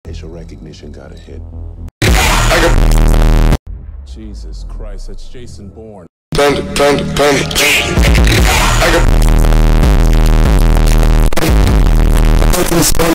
Facial recognition got a hit. Jesus Christ, that's Jason Bourne.